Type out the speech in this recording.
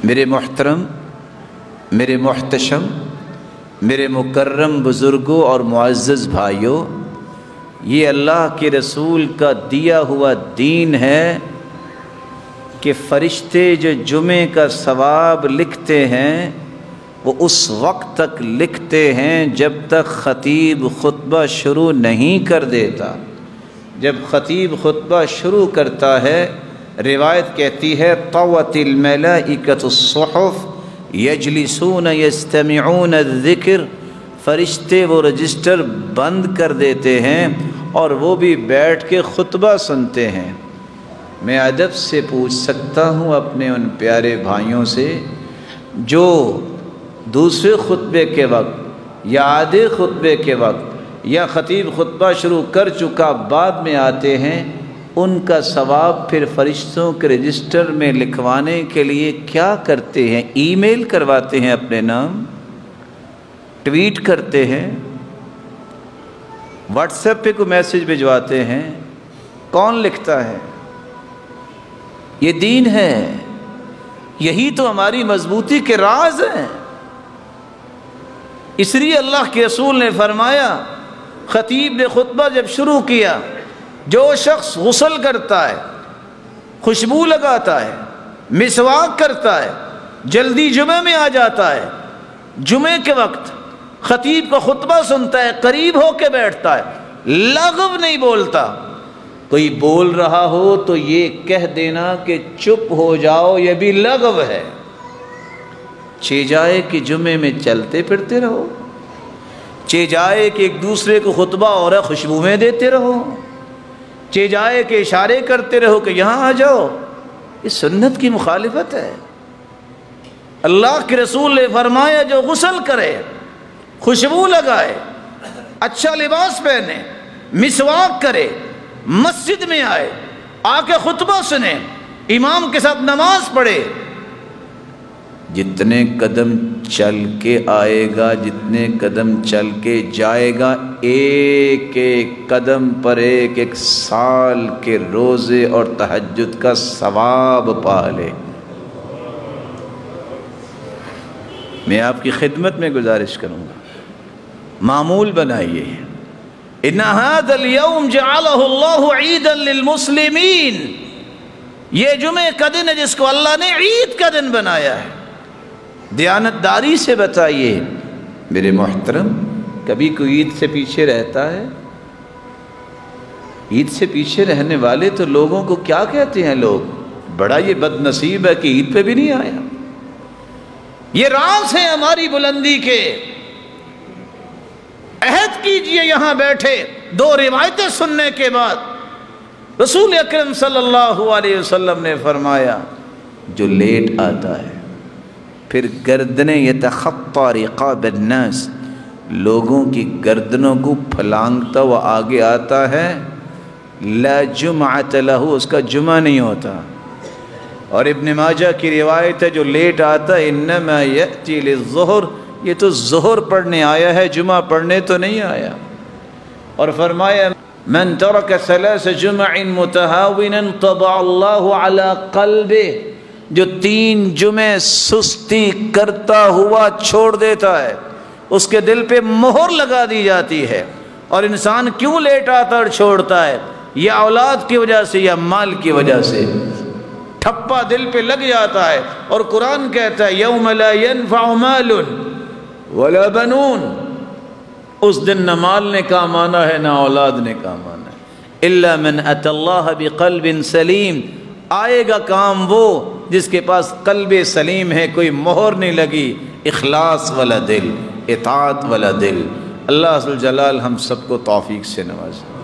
میرے محترم، میرے محتشم، میرے مکرم بزرگوں اور معزز بھائیوں، یہ اللہ کے رسول کا دیا ہوا دین ہے کہ فرشتے جو جمعے کا ثواب لکھتے ہیں وہ اس وقت تک لکھتے ہیں جب تک خطیب خطبہ شروع نہیں کر دیتا۔ جب خطیب خطبہ شروع کرتا ہے، روایت کہتی ہے طوت الملائکۃ الصحف یجلسون یستمعون الذکر، فرشتے وہ رجسٹر بند کر دیتے ہیں اور وہ بھی بیٹھ کے خطبہ سنتے ہیں۔ میں ادب سے پوچھ سکتا ہوں اپنے ان پیارے بھائیوں سے جو دوسرے خطبے کے وقت یا آدھے خطبے کے وقت یا خطیب خطبہ شروع کر چکا بعد میں آتے ہیں، ان کا ثواب پھر فرشتوں کے رجسٹر میں لکھوانے کے لیے کیا کرتے ہیں؟ ای میل کرواتے ہیں اپنے نام، ٹویٹ کرتے ہیں، واٹس ایپ پہ کوئی میسج بھجواتے ہیں۔ کون لکھتا ہے؟ یہ دین ہے، یہی تو ہماری مضبوطی کے راز ہیں۔ اس لیے اللہ کے رسول نے فرمایا، خطیب نے خطبہ جب شروع کیا، جو شخص غسل کرتا ہے، خوشبو لگاتا ہے، مسواک کرتا ہے، جلدی جمعے میں آ جاتا ہے، جمعے کے وقت خطیب کا خطبہ سنتا ہے، قریب ہو کے بیٹھتا ہے، لغو نہیں بولتا۔ کوئی بول رہا ہو تو یہ کہہ دینا کہ چپ ہو جاؤ، یہ بھی لغو ہے۔ چہ جائے کہ جمعے میں چلتے پھرتے رہو، چہ جائے کہ ایک دوسرے کو خطبہ اور خوشبوئیں دیتے رہو، چہ جائے کہ اشارے کرتے رہو کہ یہاں آ جاؤ، یہ سنت کی مخالفت ہے۔ اللہ کے رسول نے فرمایا جو غسل کرے، خوشبو لگائے، اچھا لباس پہنے، مسواک کرے، مسجد میں آئے، آ کے خطبہ سنے، امام کے ساتھ نماز پڑھے، جتنے قدم چل کے آئے گا، جتنے قدم چل کے جائے گا، ایک ایک قدم پر ایک ایک سال کے روزے اور تہجد کا ثواب پا لے۔ میں آپ کی خدمت میں گزارش کروں گا، معمول بنائیے۔ ان هذا اليوم جعله الله عيدا للمسلمين، یہ جمعے کا دن ہے جس کو اللہ نے عید کا دن بنایا ہے۔ دیانتداری سے بتائیے میرے محترم، کبھی کوئی عید سے پیچھے رہتا ہے؟ عید سے پیچھے رہنے والے تو لوگوں کو کیا کہتے ہیں لوگ؟ بڑا یہ بد نصیب ہے کہ عید پہ بھی نہیں آیا۔ یہ راز ہے ہماری بلندی کے۔ عہد کیجئے یہاں بیٹھے، دو روایتیں سننے کے بعد رسول اکرم صلی اللہ علیہ وسلم نے فرمایا، جو لیٹ آتا ہے پھر گردنیں یتخطی رقاب الناس، لوگوں کی گردنوں کو پھلانگتا ہوا آگے آتا ہے، لا جمعۃ لہ، اس کا جمعہ نہیں ہوتا۔ اور ابن ماجہ کی روایت ہے جو لیٹ آتا ہے انما یأتی للظہر، یہ تو ظہر پڑھنے آیا ہے، جمعہ پڑھنے تو نہیں آیا۔ اور فرمایا من ترک ثلاث جمع متہاونا طبع اللہ علی قلبہ، جو 3 جمعے سستی کرتا ہوا چھوڑ دیتا ہے اس کے دل پہ مہر لگا دی جاتی ہے۔ اور انسان کیوں لیٹ آتا اور چھوڑتا ہے؟ یا اولاد کی وجہ سے یا مال کی وجہ سے، ٹھپا دل پہ لگ جاتا ہے۔ اور قرآن کہتا ہے یوم لا ينفع مال ولا بنون، اس دن نہ مال نے کام آنا ہے نہ اولاد نے کام آنا ہے، الا من اتى اللہ بقلب سلیم، آئے گا کام وہ جس کے پاس قلب سلیم ہے، کوئی مہر نہیں لگی، اخلاص والا دل، اطاعت والا دل۔ اللہ ذوالجلال ہم سب کو توفیق سے نوازے۔